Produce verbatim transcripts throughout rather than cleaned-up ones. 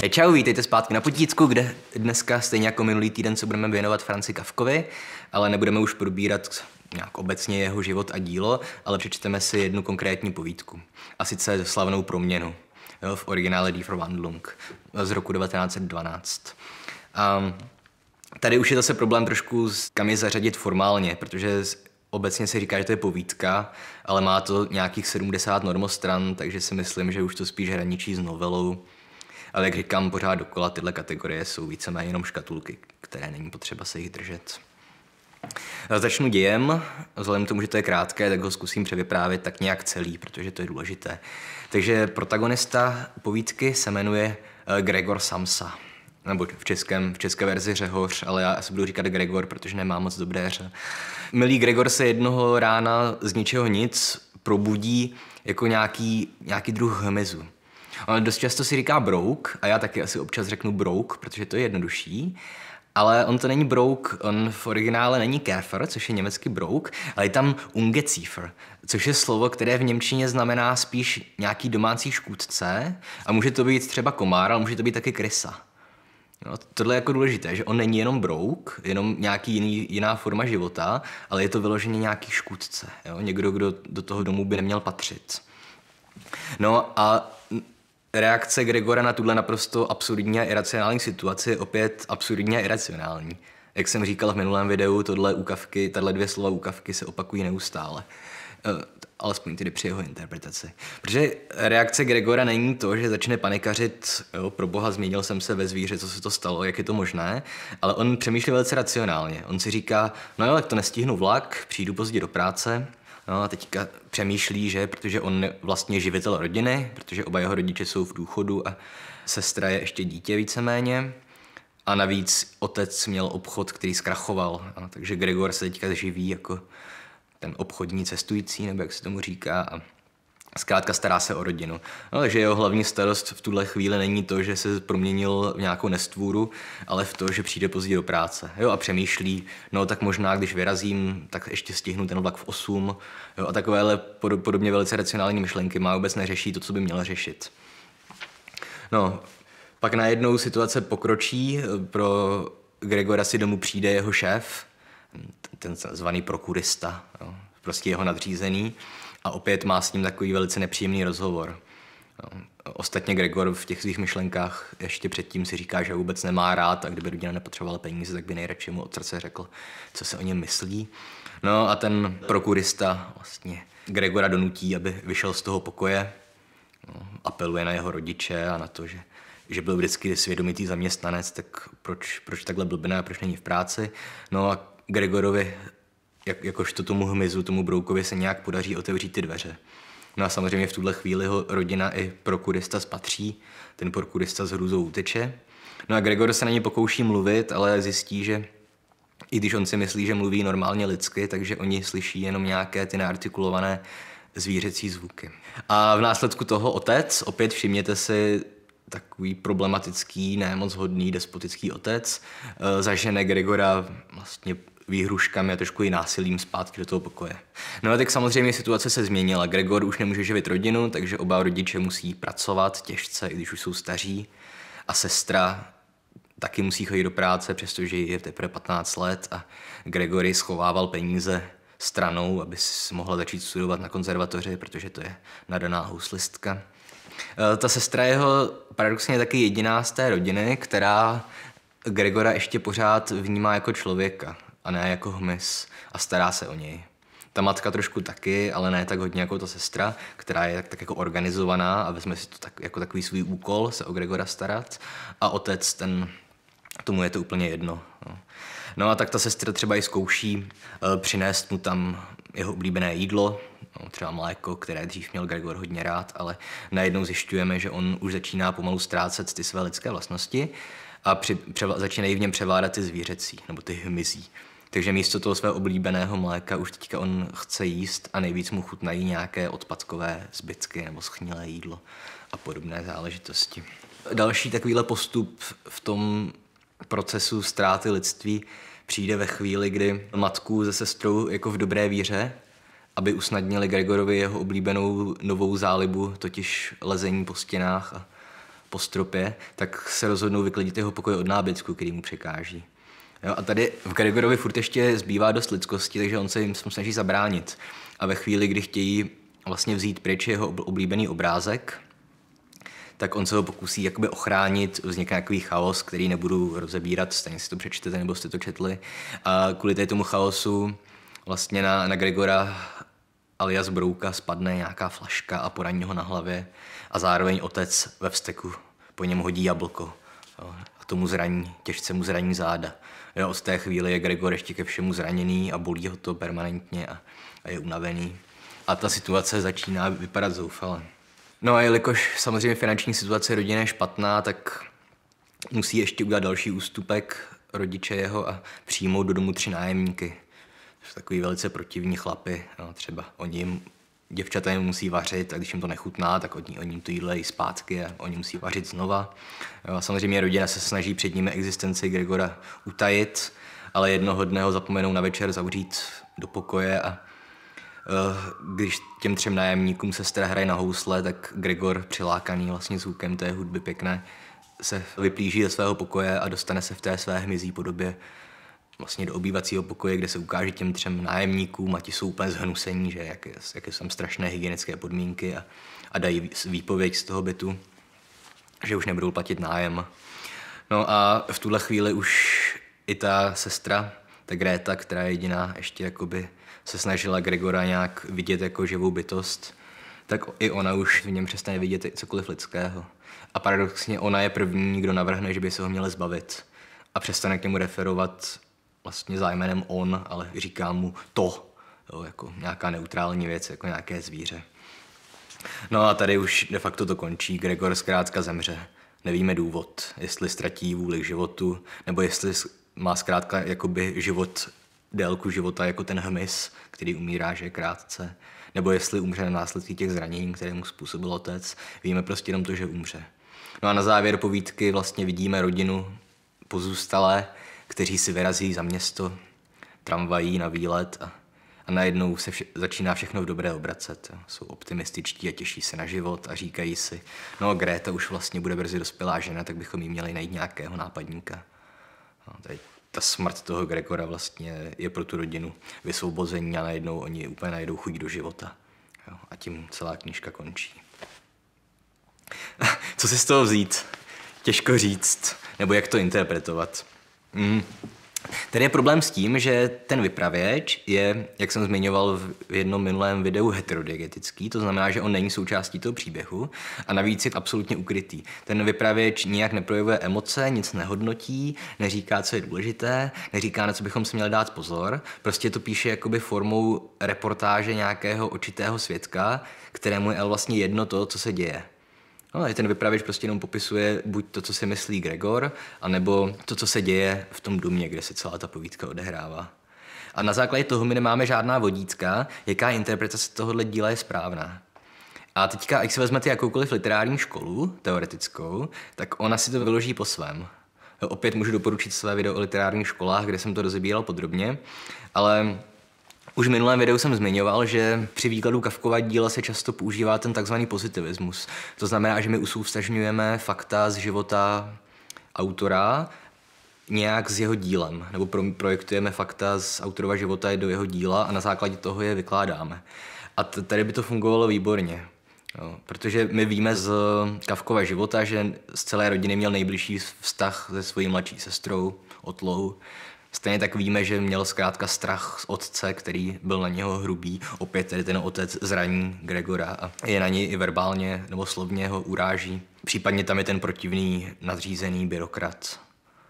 Hej čau, vítejte zpátky na Potícku, kde dneska stejně jako minulý týden se budeme věnovat Franzi Kafkovi, ale nebudeme už probírat nějak obecně jeho život a dílo, ale přečteme si jednu konkrétní povídku. A sice Slavnou proměnu, jo, v originále Die Verwandlung z roku devatenáct set dvanáct. A tady už je zase problém trošku, kam je zařadit formálně, protože obecně se říká, že to je povídka, ale má to nějakých sedmdesát normostran, takže si myslím, že už to spíš hraničí s novelou. Ale jak říkám pořád dokola, tyhle kategorie jsou víceméně jenom škatulky, které není potřeba se jich držet. Začnu dějem, vzhledem k tomu, že to je krátké, tak ho zkusím převyprávět tak nějak celý, protože to je důležité. Takže protagonista povídky se jmenuje Gregor Samsa, nebo v, českém, v české verzi Řehoř, ale já asi budu říkat Gregor, protože nemám moc dobré ře. Milý Gregor se jednoho rána z ničeho nic probudí jako nějaký, nějaký druh hmyzu. On dost často si říká brouk, a já taky asi občas řeknu brouk, protože to je jednodušší, ale on to není brouk, on v originále není Käfer, což je německý brouk, ale je tam Ungeziefer, což je slovo, které v němčině znamená spíš nějaký domácí škůdce a může to být třeba komár, ale může to být taky krysa. No, tohle je jako důležité, že on není jenom brouk, jenom nějaký jiný, jiná forma života, ale je to vyloženě nějaký škůdce, jo? Někdo, kdo do toho domu by neměl patřit. No a reakce Gregora na tuhle naprosto absurdní a iracionální situaci je opět absurdní a iracionální. Jak jsem říkal v minulém videu, tohle u Kafky, tahle dvě slova u Kafky se opakují neustále. Uh, alespoň tedy při jeho interpretaci. Protože reakce Gregora není to, že začne panikařit, jo, pro boha, změnil jsem se ve zvíře, co se to stalo, jak je to možné, ale on přemýšlí velice racionálně. On si říká, no jo, tak to nestihnu vlak, přijdu pozdě do práce. No a teďka přemýšlí, že protože on je vlastně živitel rodiny, protože oba jeho rodiče jsou v důchodu a sestra je ještě dítě víceméně. A navíc otec měl obchod, který zkrachoval, no, takže Gregor se teďka živí jako ten obchodní cestující, nebo jak se tomu říká, a zkrátka stará se o rodinu. No, takže jeho hlavní starost v tuhle chvíli není to, že se proměnil v nějakou nestvůru, ale v to, že přijde pozdě do práce. Jo, a přemýšlí, no tak možná, když vyrazím, tak ještě stihnu ten vlak v osm. Jo, a takovéhle podobně velice racionální myšlenky má vůbec neřeší to, co by měla řešit. No, pak najednou situace pokročí, pro Gregora si domů přijde jeho šéf, ten zvaný prokurista, jo, prostě jeho nadřízený, a opět má s ním takový velice nepříjemný rozhovor. No, ostatně Gregor v těch svých myšlenkách ještě předtím si říká, že vůbec nemá rád a kdyby rodina nepotřebovala peníze, tak by nejradši mu od srdce řekl, co se o něm myslí. No a ten prokurista vlastně Gregora donutí, aby vyšel z toho pokoje. No, apeluje na jeho rodiče a na to, že, že byl vždycky svědomitý zaměstnanec, tak proč, proč takhle blbne a proč není v práci. No a Gregorovi, jak, jakožto tomu hmyzu, tomu broukovi se nějak podaří otevřít ty dveře. No a samozřejmě v tuhle chvíli ho rodina i prokurista spatří, ten prokurista s hrůzou uteče. No a Gregor se na ně pokouší mluvit, ale zjistí, že i když on si myslí, že mluví normálně lidsky, takže oni slyší jenom nějaké ty neartikulované zvířecí zvuky. A v následku toho otec, opět všimněte si, takový problematický, ne moc hodný, despotický otec, zažene Gregora vlastně výhruškami a trošku i násilím zpátky do toho pokoje. No a tak samozřejmě situace se změnila. Gregor už nemůže živit rodinu, takže oba rodiče musí pracovat těžce, i když už jsou staří. A sestra taky musí chodit do práce, přestože je teprve patnáct let a Gregory schovával peníze stranou, aby si mohla začít studovat na konzervatoři, protože to je nadaná houslistka. Ta sestra jeho paradoxně je taky jediná z té rodiny, která Gregora ještě pořád vnímá jako člověka a ne jako hmyz a stará se o něj. Ta matka trošku taky, ale ne tak hodně jako ta sestra, která je tak, tak jako organizovaná a vezme si to tak, jako takový svůj úkol se o Gregora starat. A otec, ten, tomu je to úplně jedno. No. No a tak ta sestra třeba i zkouší uh, přinést mu tam jeho oblíbené jídlo, no, třeba mléko, které dřív měl Gregor hodně rád, ale najednou zjišťujeme, že on už začíná pomalu ztrácet ty své lidské vlastnosti a při, převa, začínají v něm převládat ty zvířecí, nebo ty hmyzí. Takže místo toho svého oblíbeného mléka už teďka on chce jíst a nejvíc mu chutnají nějaké odpadkové zbytky nebo schnilé jídlo a podobné záležitosti. Další takovýhle postup v tom procesu ztráty lidství přijde ve chvíli, kdy matku se sestrou jako v dobré víře, aby usnadnili Gregorovi jeho oblíbenou novou zálibu, totiž lezení po stěnách a po stropě, tak se rozhodnou vyklidit jeho pokoj od nábytku, který mu překáží. Jo, a tady v Gregorovi furt ještě zbývá dost lidskosti, takže on se jim snaží zabránit. A ve chvíli, kdy chtějí vlastně vzít pryč jeho oblíbený obrázek, tak on se ho pokusí jakoby ochránit, vznikne nějaký chaos, který nebudu rozebírat, stejně si to přečtete, nebo jste to četli. A kvůli tomu chaosu vlastně na, na Gregora alias Brouka spadne nějaká flaška a poraní ho na hlavě a zároveň otec ve vzteku po něm hodí jablko. Jo, a tomu zraní, těžce mu zraní záda. Jo, od té chvíli je Gregor ještě ke všemu zraněný a bolí ho to permanentně a, a je unavený. A ta situace začíná vypadat zoufale. No a jelikož samozřejmě finanční situace rodiny je špatná, tak musí ještě udělat další ústupek rodiče jeho a přijmout do domu tři nájemníky. To jsou takový velice protivní chlapy, no, třeba oni jim, děvčata jim musí vařit a když jim to nechutná, tak oni, oni jim to jídlo jí zpátky a oni musí vařit znova. Jo, a samozřejmě rodina se snaží před nimi existenci Gregora utajit, ale jednoho dne ho zapomenou na večer zavřít do pokoje a když těm třem nájemníkům sestra hraje na housle, tak Gregor, přilákaný vlastně zvukem té hudby pěkné, se vyplíží ze svého pokoje a dostane se v té své hmyzí podobě vlastně do obývacího pokoje, kde se ukáže těm třem nájemníkům a ti jsou úplně zhnusení, že jaké, jaké jsou tam strašné hygienické podmínky a, a dají výpověď z toho bytu, že už nebudou platit nájem. No a v tuhle chvíli už i ta sestra, ta Greta, která je jediná ještě jakoby se snažila Gregora nějak vidět jako živou bytost, tak i ona už v něm přestane vidět cokoliv lidského. A paradoxně ona je první, kdo navrhne, že by se ho měli zbavit. A přestane k němu referovat vlastně zájmenem on, ale říká mu to, jo, jako nějaká neutrální věc, jako nějaké zvíře. No a tady už de facto to končí. Gregor zkrátka zemře. Nevíme důvod, jestli ztratí vůli k životu, nebo jestli má zkrátka jakoby život, délku života jako ten hmyz, který umírá, že je krátce, nebo jestli umře na následky těch zranění, které mu způsobil otec. Víme prostě jenom to, že umře. No a na závěr povídky vlastně vidíme rodinu pozůstalé, kteří si vyrazí za město tramvají na výlet a, a najednou se vše, začíná všechno v dobré obracet. Jo. Jsou optimističtí a těší se na život a říkají si, no Greta už vlastně bude brzy dospělá žena, tak bychom jí měli najít nějakého nápadníka. No, tady ta smrt toho Gregora vlastně je pro tu rodinu vysvobození a najednou oni úplně najdou chuť do života. Jo. A tím celá knížka končí. Co si z toho vzít? Těžko říct. Nebo jak to interpretovat? Mm. Tady je problém s tím, že ten vypravěč je, jak jsem zmiňoval v jednom minulém videu, heterodiegetický, to znamená, že on není součástí toho příběhu a navíc je absolutně ukrytý. Ten vypravěč nijak neprojevuje emoce, nic nehodnotí, neříká, co je důležité, neříká, na co bychom si měli dát pozor, prostě to píše jakoby formou reportáže nějakého očitého svědka, kterému je vlastně jedno to, co se děje. No, ten vypravěč prostě jenom popisuje buď to, co si myslí Gregor, anebo to, co se děje v tom domě, kde se celá ta povídka odehrává. A na základě toho my nemáme žádná vodítka, jaká interpretace tohohle díla je správná. A teďka, jak si vezmete jakoukoliv literární školu, teoretickou, tak ona si to vyloží po svém. Opět můžu doporučit své video o literárních školách, kde jsem to rozebíral podrobně, ale už v minulém videu jsem zmiňoval, že při výkladu Kafkova díla se často používá ten takzvaný pozitivismus. To znamená, že my usoustažňujeme fakta z života autora nějak s jeho dílem, nebo projektujeme fakta z autorova života do jeho díla a na základě toho je vykládáme. A tady by to fungovalo výborně. Jo, protože my víme z Kafkova života, že z celé rodiny měl nejbližší vztah se svojí mladší sestrou Otlou. Stejně tak víme, že měl zkrátka strach z otce, který byl na něho hrubý. Opět tedy ten otec zraní Gregora a je na něj i verbálně nebo slovně ho uráží. Případně tam je ten protivný nadřízený byrokrat.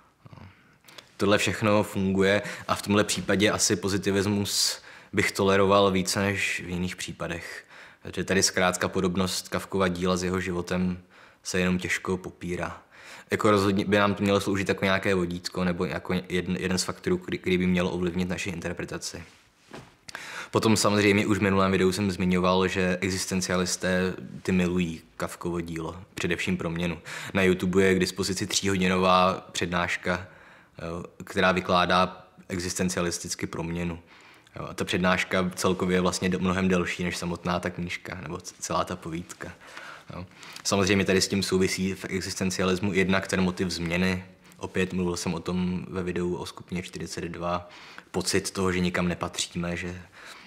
Tohle všechno funguje a v tomhle případě asi pozitivismus bych toleroval více než v jiných případech. Takže tady zkrátka podobnost Kafkova díla s jeho životem se jenom těžko popírá. Jako rozhodně by nám to mělo sloužit jako nějaké vodítko nebo jako jeden, jeden z faktorů, který, který by měl ovlivnit naši interpretaci. Potom samozřejmě už v minulém videu jsem zmiňoval, že existencialisté ty milují Kafkovo dílo, především Proměnu. Na YouTube je k dispozici tříhodinová přednáška, která vykládá existencialisticky Proměnu. A ta přednáška celkově je vlastně mnohem delší než samotná ta knížka nebo celá ta povídka. Jo. Samozřejmě tady s tím souvisí v existencialismu jednak ten motiv změny. Opět mluvil jsem o tom ve videu o skupině čtyřicet dva. Pocit toho, že nikam nepatříme, že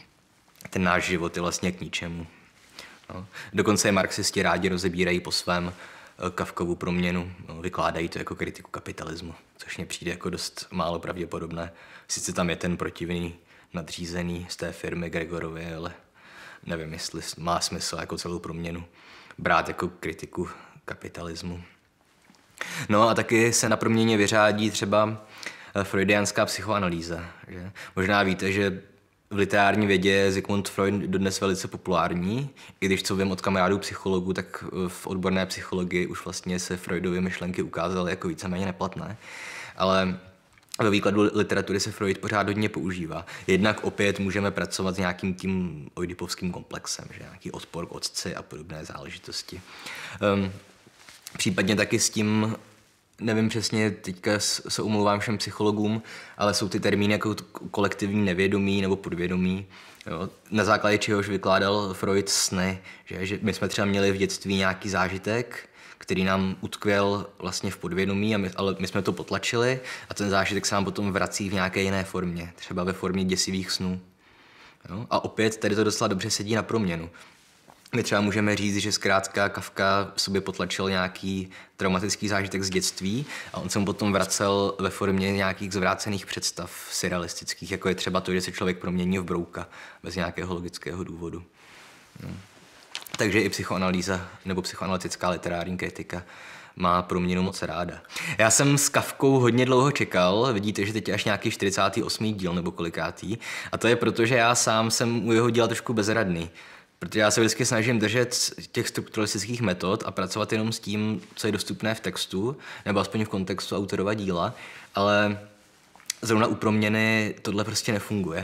ten náš život je vlastně k ničemu. No. Dokonce i marxisti rádi rozebírají po svém Kafkovu proměnu, no, vykládají to jako kritiku kapitalismu, což mně přijde jako dost málo pravděpodobné. Sice tam je ten protivný nadřízený z té firmy Gregorovi, ale nevím, jestli má smysl jako celou proměnu brát jako kritiku kapitalismu. No a taky se na proměně vyřádí třeba freudiánská psychoanalýza. Že? Možná víte, že v literární vědě je Sigmund Freud dodnes velice populární, i když co vím od kamarádů psychologů, tak v odborné psychologii už vlastně se Freudovy myšlenky ukázaly jako víceméně neplatné. Ale ve výkladu literatury se Freud pořád hodně používá. Jednak opět můžeme pracovat s nějakým tím oidipovským komplexem, že nějaký odpor k otci a podobné záležitosti. Um, případně taky s tím, nevím přesně, teďka se omlouvám všem psychologům, ale jsou ty termíny jako kolektivní nevědomí nebo podvědomí, jo, na základě čehož vykládal Freud sny, že, že my jsme třeba měli v dětství nějaký zážitek, který nám utkvěl vlastně v podvědomí, a my, ale my jsme to potlačili a ten zážitek se nám potom vrací v nějaké jiné formě, třeba ve formě děsivých snů. Jo? A opět tady to docela dobře sedí na proměnu. My třeba můžeme říct, že zkrátka Kafka v sobě potlačil nějaký traumatický zážitek z dětství a on se mu potom vracel ve formě nějakých zvrácených představ surrealistických, jako je třeba to, že se člověk promění v brouka bez nějakého logického důvodu. No. Takže i psychoanalýza nebo psychoanalytická literární kritika má proměnu moc ráda. Já jsem s Kafkou hodně dlouho čekal, vidíte, že teď je až nějaký čtyřicátý osmý díl nebo kolikátý, a to je proto, že já sám jsem u jeho díla trošku bezradný. Protože já se vždycky snažím držet těch strukturalistických metod a pracovat jenom s tím, co je dostupné v textu, nebo aspoň v kontextu autorova díla, ale zrovna u proměny tohle prostě nefunguje.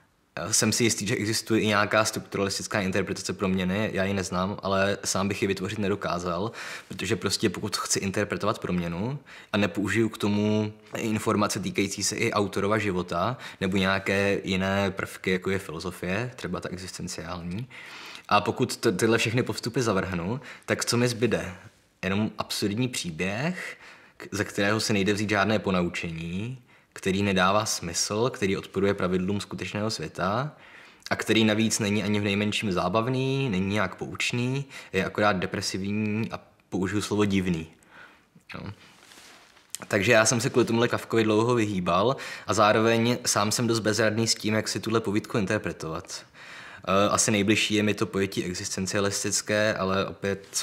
Jsem si jistý, že existuje i nějaká strukturalistická interpretace proměny, já ji neznám, ale sám bych ji vytvořit nedokázal, protože prostě pokud chci interpretovat proměnu a nepoužiju k tomu informace týkající se i autorova života nebo nějaké jiné prvky, jako je filozofie, třeba ta existenciální, a pokud to, tyhle všechny postupy zavrhnu, tak co mi zbyde? Jenom absurdní příběh, ze kterého se nejde vzít žádné ponaučení, který nedává smysl, který odporuje pravidlům skutečného světa a který navíc není ani v nejmenším zábavný, není nějak poučný, je akorát depresivní a použiju slovo divný. No. Takže já jsem se kvůli tomuhle Kafkovi dlouho vyhýbal a zároveň sám jsem dost bezradný s tím, jak si tuhle povídku interpretovat. Asi nejbližší je mi to pojetí existencialistické, ale opět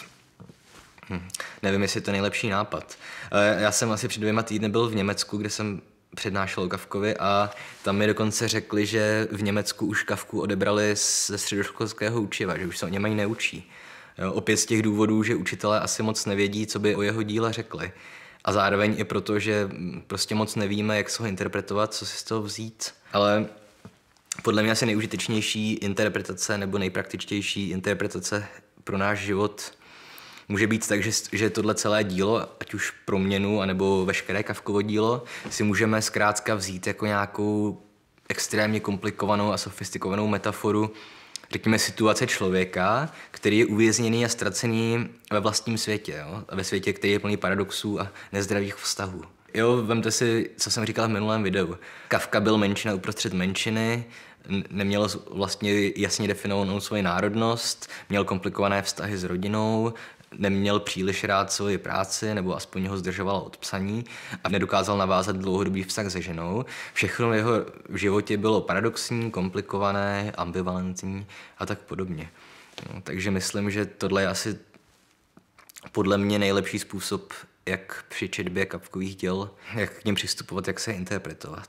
hm, nevím, jestli je to nejlepší nápad. Já jsem asi před dvěma týdny byl v Německu, kde jsem přednášel o Kafkovi a tam mi dokonce řekli, že v Německu už Kafku odebrali ze středoškolského učiva, že už se o něm ani neučí. Jo, opět z těch důvodů, že učitelé asi moc nevědí, co by o jeho díle řekli. A zároveň i proto, že prostě moc nevíme, jak se ho interpretovat, co si z toho vzít. Ale podle mě asi nejužitečnější interpretace nebo nejpraktičtější interpretace pro náš život může být tak, že, že tohle celé dílo, ať už proměnu, anebo veškeré Kafkovo dílo, si můžeme zkrátka vzít jako nějakou extrémně komplikovanou a sofistikovanou metaforu, řekněme, situace člověka, který je uvězněný a ztracený ve vlastním světě, jo? Ve světě, který je plný paradoxů a nezdravých vztahů. Jo, vemte si, co jsem říkal v minulém videu. Kafka byl menšina uprostřed menšiny, neměl vlastně jasně definovanou svoji národnost, měl komplikované vztahy s rodinou, neměl příliš rád svoji práci, nebo aspoň ho zdržoval od psaní a nedokázal navázat dlouhodobý vztah se ženou. Všechno v jeho životě bylo paradoxní, komplikované, ambivalentní a tak podobně. No, takže myslím, že tohle je asi podle mě nejlepší způsob, jak při četbě Kafkových děl, jak k něm přistupovat, jak se je interpretovat.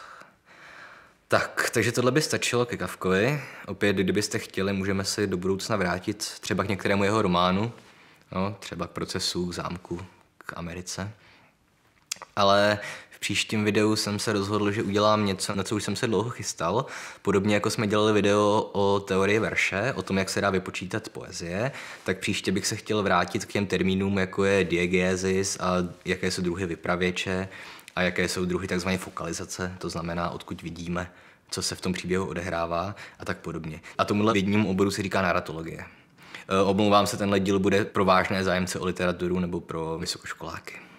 Tak, takže tohle by stačilo ke Kafkovi. Opět, kdybyste chtěli, můžeme se do budoucna vrátit třeba k některému jeho románu, no, třeba k Procesu, k Zámku, k Americe. Ale v příštím videu jsem se rozhodl, že udělám něco, na co už jsem se dlouho chystal. Podobně jako jsme dělali video o teorii verše, o tom, jak se dá vypočítat poezie, tak příště bych se chtěl vrátit k těm termínům, jako je diegézis a jaké jsou druhy vypravěče a jaké jsou druhy tzv. Fokalizace, to znamená, odkud vidíme, co se v tom příběhu odehrává a tak podobně. A tomuhle vědnímu oboru se říká narratologie. Omlouvám se, tenhle díl bude pro vážné zájemce o literaturu nebo pro vysokoškoláky.